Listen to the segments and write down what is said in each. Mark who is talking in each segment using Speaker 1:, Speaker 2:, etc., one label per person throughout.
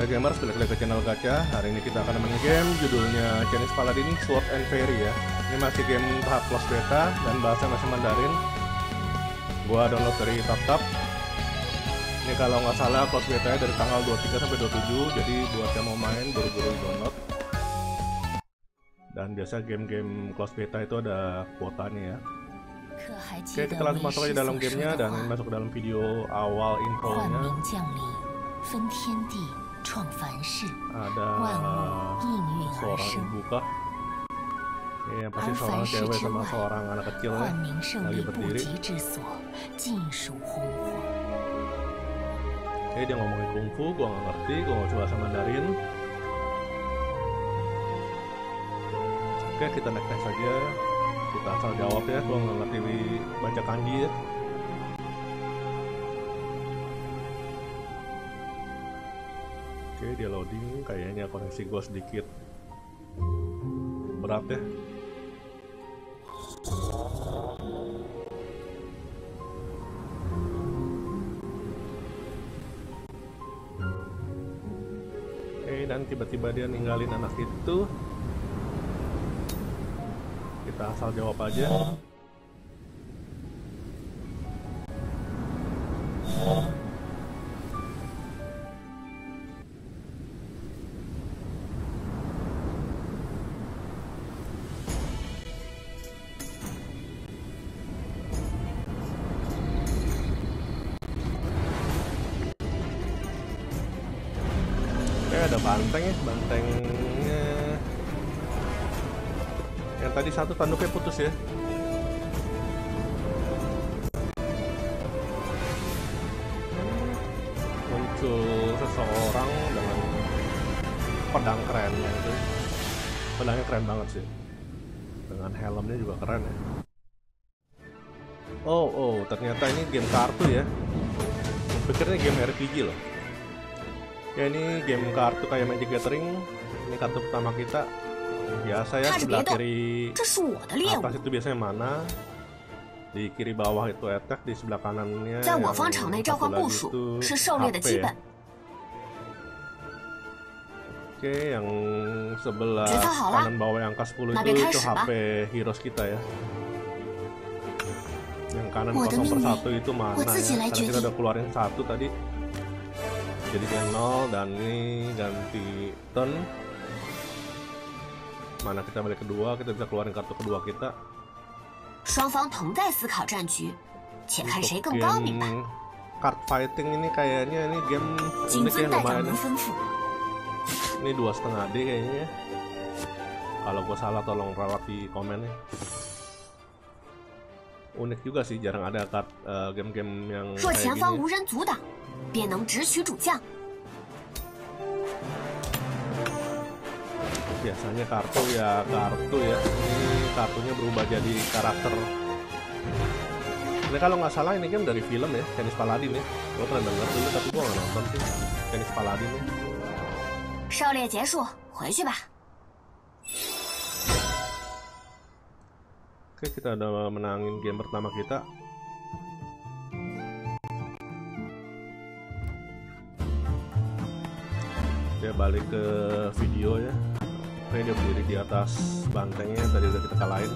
Speaker 1: gamers, balik lagi ke channel Gacha. Hari ini kita akan main game judulnya Chinese Paladin Sword and Fairy ya. Ini masih game tahap close beta dan bahasa masih Mandarin. Gua download dari TapTap. Ini kalau nggak salah close beta dari tanggal 23 sampai 27. Jadi buat yang mau main buru-buru download. Dan biasa game-game close beta itu ada kuotanya ya. Oke, kita langsung masuk aja dalam gamenya dan masuk ke dalam video awal intronya. Ada seorang ibu kah? Yang pasti seorang cewek sama seorang anak kecil ya, lagi berdiri. Oke, dia ngomongin kungfu, gua nggak ngerti, gua nggak coba bahasa Mandarin. Oke, kita next aja. Kita asal jawab ya, gua nggak ngerti baca kanji ya. Oke, dia loading, kayaknya koneksi gua sedikit berat ya. Oke, dan tiba-tiba dia ninggalin anak itu. Kita asal jawab aja. Ada banteng ya, bantengnya yang tadi satu tanduknya putus ya. Muncul seseorang dengan pedang kerennya itu. Pedangnya keren banget sih, dengan helmnya juga keren ya. Oh ternyata ini game kartu ya. Pikirnya game RPG loh. Ya, ini game kartu kayak Magic Gathering. Ini kartu pertama kita. Biasa ya, sebelah kiri atas itu biasanya mana, di kiri bawah itu attack, di sebelah kanannya yang satu lagi itu HP ya. Oke, yang sebelah kanan bawah yang angka 10 itu HP heroes kita ya. Yang kanan 0/1 itu mana ya, karena kita udah keluarin satu tadi. Jadi dia 0 dan ini ganti turn. Mana kita balik kedua, kita bisa keluarin kartu kedua kita. Untuk game card fighting ini kayaknya ini game unik ya, lumayan ya. Ini 2,5D kayaknya ya. Kalau gue salah tolong rawat di komen ya. Unik juga sih, jarang ada game-game yang kayak gini. Biasanya kartu ya, ini kartunya berubah jadi karakter. Ini kalau nggak salah ini game dari film ya, Chinese Paladin ya. Gue pernah denger dulu tapi gue nggak nonton sih Chinese Paladin ya. Oke, kita udah menangin game pertama kita. Dia balik ke video ya. Oke, dia berdiri di atas bantengnya yang tadi udah kita kalahin.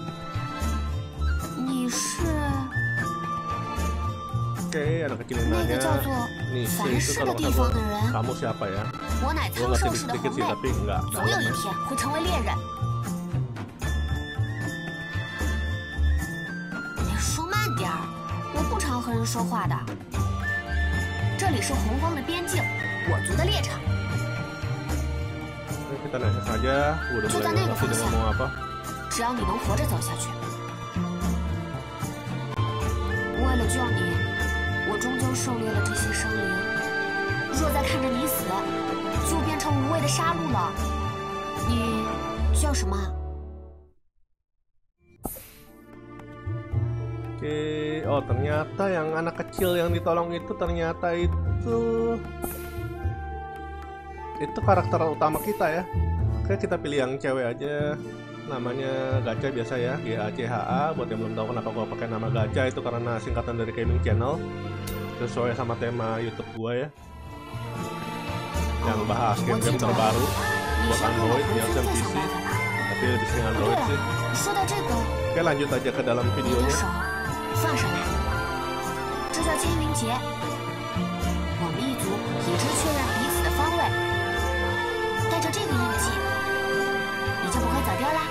Speaker 1: Oke, anak kecil nanya, nih itu kalau kamu siapa ya? Gue ngerti sedikit sih tapi nggak dalam ya. Kita nanya saja, udah mulai ngerti dia ngomong apa. Oke, oh ternyata yang anak kecil yang ditolong itu ternyata itu karakter utama kita ya. Oke, kita pilih yang cewek aja. Namanya Gacha biasa ya, GACHA. Buat yang belum tahu kenapa gua pakai nama Gacha, itu karena singkatan dari gaming channel, sesuai sama tema YouTube gua ya. yang bahas game-game terbaru buat Android, biasa PC, tapi lebih sering Android sih. Oke, lanjut aja ke dalam videonya.
Speaker 2: 这叫千云结。我们一族已知确认彼此的方位，带着这个印记，你就不会走丢啦。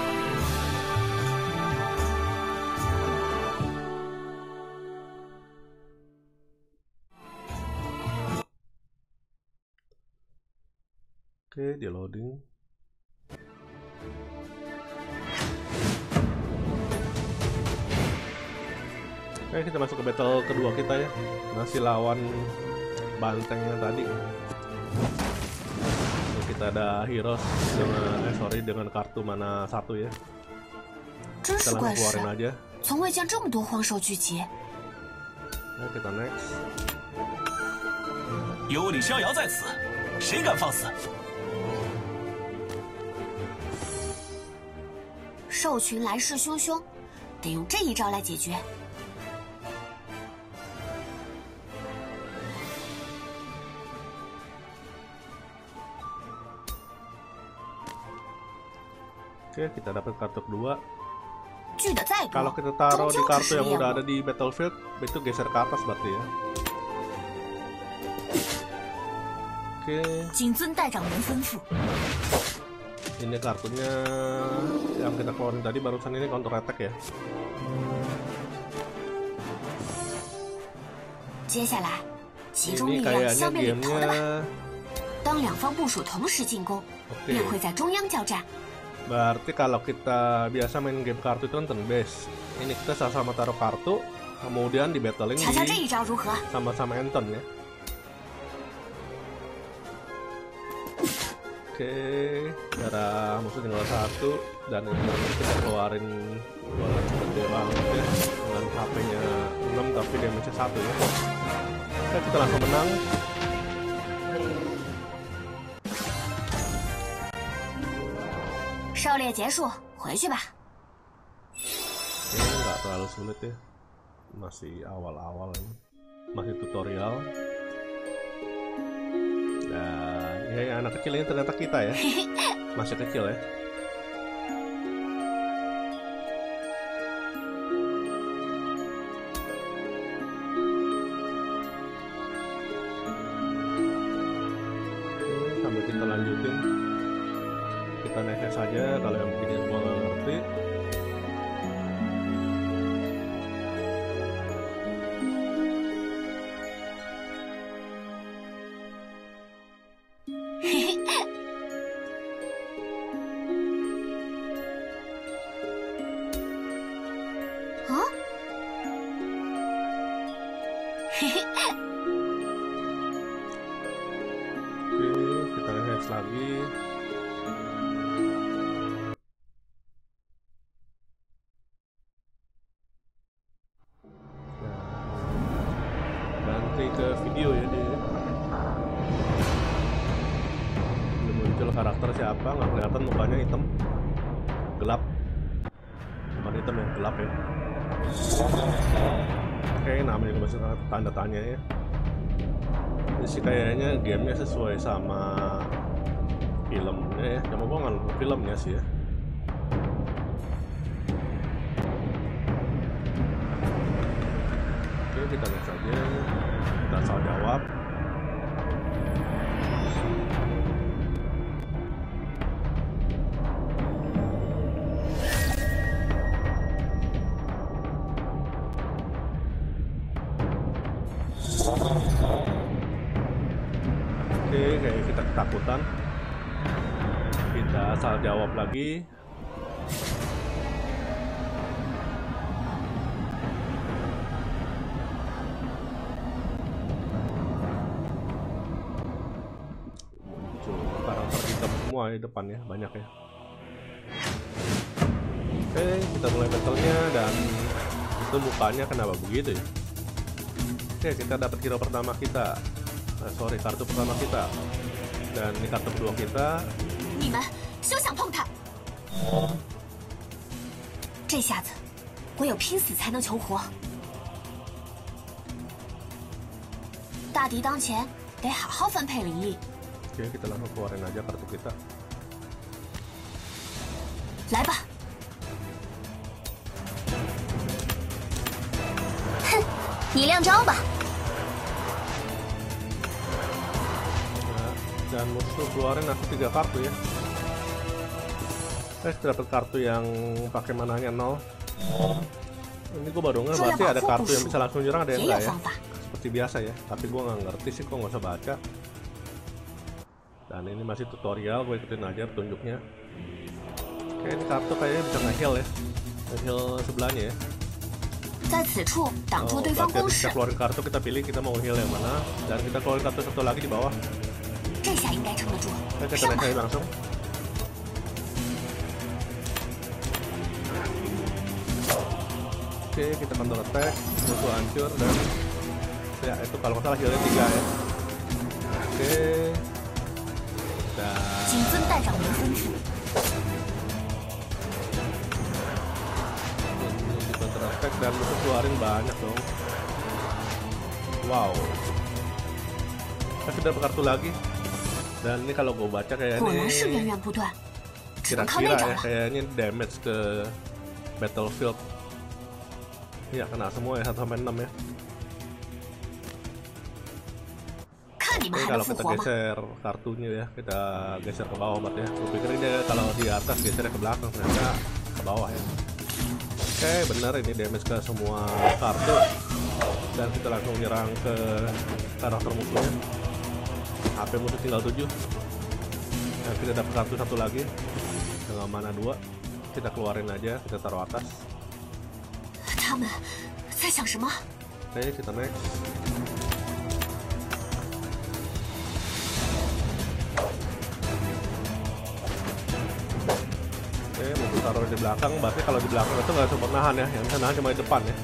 Speaker 1: Oke, di loading. Oke, kita masuk ke battle kedua kita ya. Masih lawan bantengnya tadi. Ini kita ada heroes dengan dengan kartu mana satu ya. Kita langsung keluarin aja. Nah, kita next.
Speaker 3: 有你逍遥在此，谁敢放肆？
Speaker 2: 兽群来势汹汹，得用这一招来解决。
Speaker 1: Oke, kita dapat kartu kedua.
Speaker 2: 聚的再多，
Speaker 1: Kalau kita taruh di kartu yang udah ada di Battlefield, itu geser ke atas berarti ya. Oke.
Speaker 2: 谨遵代长人吩咐。
Speaker 1: Ini kartunya yang kita keluarin tadi barusan ini counter attack ya.
Speaker 2: 接下来，集中
Speaker 1: Ini
Speaker 2: 力量
Speaker 1: kayaknya
Speaker 2: 消灭领头的吧。
Speaker 1: gamenya
Speaker 2: 当两方部署同时进攻，便会在中央交战。
Speaker 1: berarti kalau kita biasa main game kartu itu kan turn based. Ini kita sama-sama taruh kartu, kemudian di battling di sama-sama Anton ya. Oke, darah musuh tinggal satu dan ini kita keluarin gede banget ya dengan HP-nya 6 tapi damage-nya 1 ya. Oke, kita langsung menang. Ini nggak terlalu sulit ya, masih awal-awal ini, masih tutorial. Dan ya anak kecil ini ternyata kita ya, masih kecil ya. Oke, sambil kita lanjutin. Kita naiknya saja kalau yang begini semua nggak ngerti. Oke, kita naik lagi. Ke video ya dia belum muncul karakter siapa, nggak kelihatan mukanya, hitam gelap, cuma hitam yang gelap ya. Oke, namanya juga masih tanda tanya ya. Ini sih kayaknya gamenya sesuai sama filmnya ya, cuma gua nggak nonton filmnya sih ya. Oke, kita lihat saja. Kita asal jawab. Oke, kayak kita ketakutan. Kita asal jawab lagi. Semua di depan ya, banyak ya. Oke, kita mulai battlenya dan itu mukanya kenapa begitu ya. Oke, kita dapat hero pertama kita, kartu pertama kita, dan ini kartu kedua kita.
Speaker 2: 你们休想碰他！这下子，唯有拼死才能求活。大敌当前，得好好分配灵力。
Speaker 1: Oke, kita langsung keluarin aja kartu kita.
Speaker 2: 来吧。哼，你亮招吧。
Speaker 1: Dan musuh keluarin aku 3 kartu ya. Kita dapat kartu yang pakai mananya 0. Ini gue baru nggak berarti ada kartu yang bisa langsung nyerang, ada yang enggak ya. Seperti biasa ya, tapi gue nggak ngerti sih, kok nggak usah baca. Dan ini masih tutorial, gue ikutin aja petunjuknya. Oke, ini kartu kayaknya bisa nge-heal ya, nge-heal sebelahnya ya. Berarti kita keluarin kartu, kita pilih kita mau heal yang mana, dan kita keluarin kartu satu lagi di bawah. Kita naik langsung. Oke, kita counter attack, musuh hancur, dan ya itu kalau nggak salah healnya 3 ya. Oke, dan counter attack dan musuh keluarin banyak dong. Wow, kita dapat kartu lagi. Dan ini kalau gue baca kayaknya kira-kira ya, kayaknya damage ke battlefield. Iya, kena semua ya, 1-6 ya. Ini kalau kita geser kartunya ya, kita geser ke bawah berarti ya. Gue pikir ini kalau di atas gesernya ke belakang, ternyata ke bawah ya. Oke, benar, ini damage ke semua kartu. Dan kita langsung nyerang ke karakter musuhnya. HP musuh tinggal 7. Dan kita dapat kartu satu lagi dengan mana 2. Kita keluarin aja, kita taruh atas. Oke, kita next. Oke, musuh taruh di belakang. Berarti kalau di belakang itu nggak sempat nahan ya, yang bisa nahan cuma di depan ya.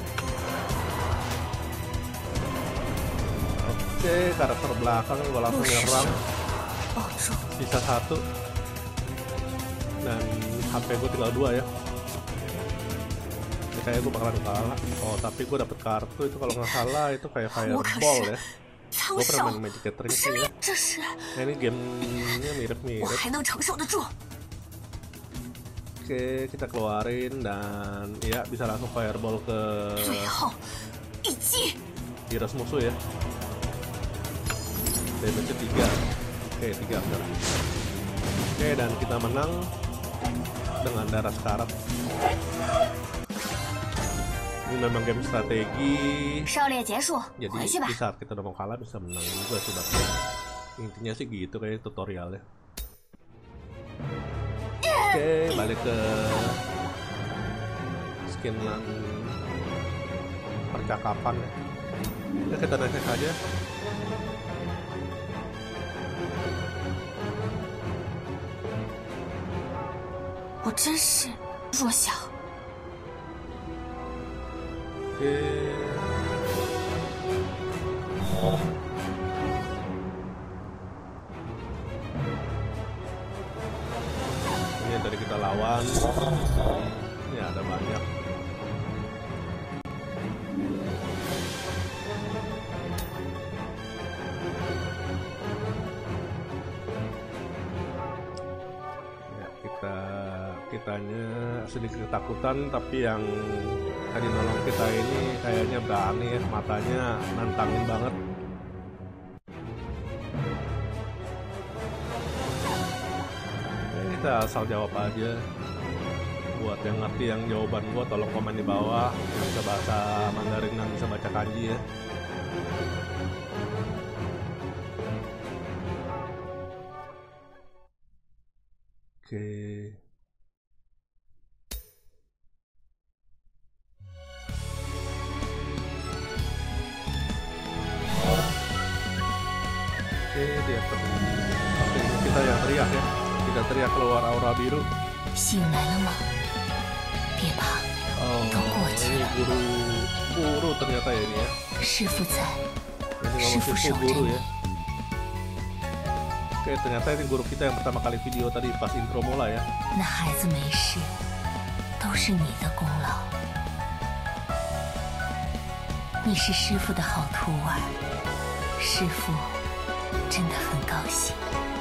Speaker 1: Oke, karakter belakang gue langsung nyerang. Sisa 1. Dan HP gue tinggal 2 ya. Ini kayaknya gue bakalan kalah. Oh, tapi gue dapet kartu itu kalau nggak salah itu kayak fireball ya. Gue pernah main Magic Gathering sih ya. Nah, ini gamenya mirip-mirip. Oke, kita keluarin dan ya bisa langsung fireball ke heroes musuh ya. Damage 3. Oke, 3 benar. Oke, dan kita menang dengan darah sekarat. Ini memang game strategi. Jadi di saat kita udah mau kalah bisa menang juga sih, intinya sih gitu kayak tutorialnya. Oke, balik ke skin yang percakapan ya. Kita naik aja. Ini dari kita lawan. Ini ada banyak. Kitanya sedikit ketakutan, tapi yang tadi nolong kita ini kayaknya berani ya, matanya nantangin banget. Kita asal jawab aja. Buat yang ngerti yang jawaban gua tolong komen di bawah, yang bisa bahasa Mandarin dan bisa baca kanji ya. Oke. Dia kita yang teriak ya, kita teriak keluar aura biru. Oh, ini guru ternyata ya ini ya. Ini ngomong Shifu guru ya. Oke, ternyata ini guru kita yang pertama kali video tadi pas intro mulai ya.
Speaker 2: 真的很高兴。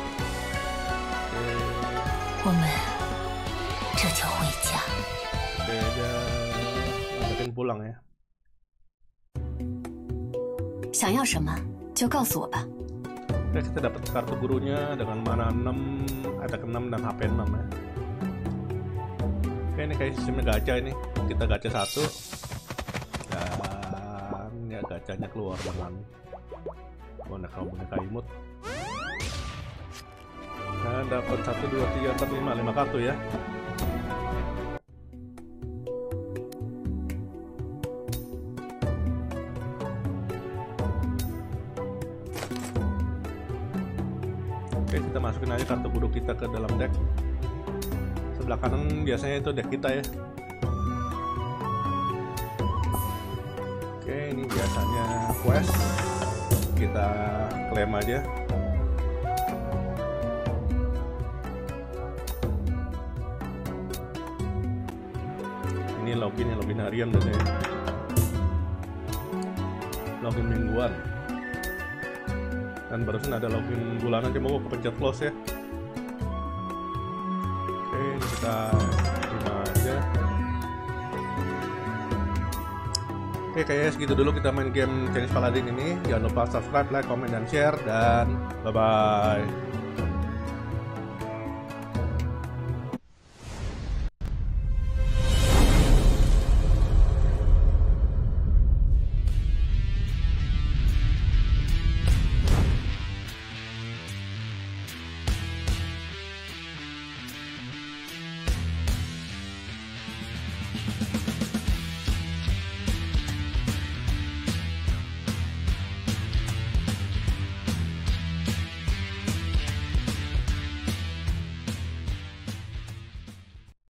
Speaker 2: 我们这就回家。
Speaker 1: Oke, dia ngajakin pulang ya.
Speaker 2: 想要什么就告诉我吧。
Speaker 1: Oke, kita dapat kartu gurunya dengan mana 6, attack 6 dan HP 6 ya. Oke, ini kayak sistemnya gacha ini. Kita gacha 1 dan ya gacanya keluar dengan boneka imut. Nah, dapat 1, 2, 3, 4, 5 kartu ya. Oke, kita masukin aja kartu guru kita ke dalam deck. Sebelah kanan biasanya itu deck kita ya. Oke, ini biasanya quest. Kita klaim aja. Ini login harian biasanya. Login mingguan. Dan barusan ada login bulanan, dia mau kepencet close ya. Oke, ini kita terima aja. Oke, kayaknya segitu dulu kita main game Chinese Paladin ini. Jangan lupa subscribe, like, comment, dan share. Dan bye-bye.